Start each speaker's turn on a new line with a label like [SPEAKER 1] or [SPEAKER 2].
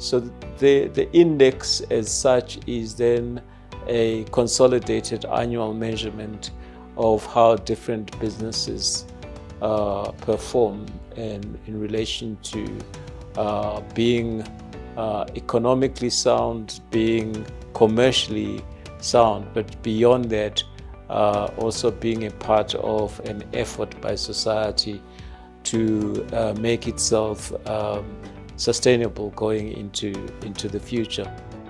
[SPEAKER 1] So the index as such is then a consolidated annual measurement of how different businesses perform in relation to being economically sound, being commercially sound, but beyond that, also being a part of an effort by society to make itself sustainable going into the future.